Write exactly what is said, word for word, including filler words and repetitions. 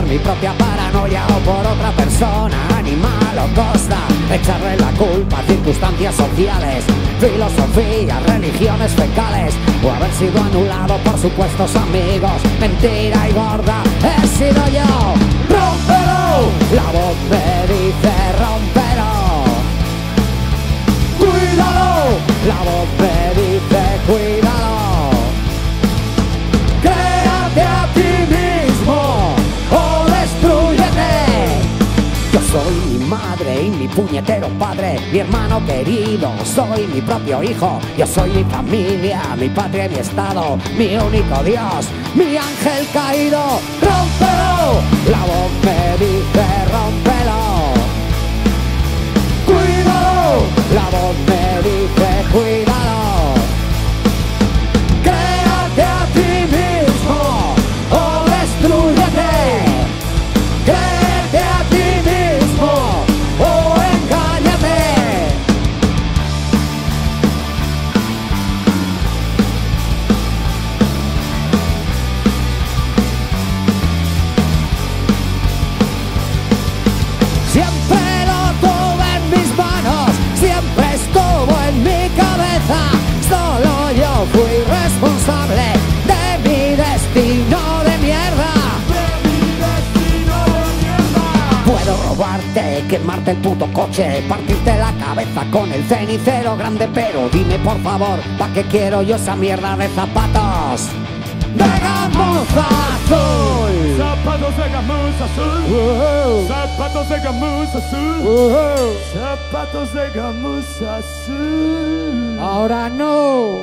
mi propia paranoia o por otra persona, animal o costa, echarle la culpa a circunstancias sociales, filosofías, religiones fecales, o haber sido anulado por supuestos amigos. Mentira y gorda, he sido yo. ¡Rómpelo! La voz me dice rómpelo. ¡Cuídalo! La voz me dice cuídalo. Créate a ti mismo o destrúyete. Yo soy mi madre y mi puñetero padre, mi hermano querido, soy mi propio hijo. Yo soy mi familia, mi patria y mi estado, mi único Dios, mi ángel caído. ¡Rómpelo! La voz me dice rómpelo. ¡Cuídalo! La voz me dice cuídalo. Créate a ti mismo o destrúyete. Créete a ti mismo o engáñate. Siempre lo tuve en mis manos, siempre estuvo en mi cabeza. Solo yo fui responsable de mi destino de mierda. De mi destino de mierda. Puedo robarte, quemarte el puto coche, partirte la cabeza con el cenicero grande, pero dime por favor, ¿pa' qué quiero yo esa mierda de zapatos de gamuza azul? Zapatos de gamuza azul. Uh-huh. Zapatos de gamuza azul. Uh-huh. Zapatos de gamuza azul. Ahora no.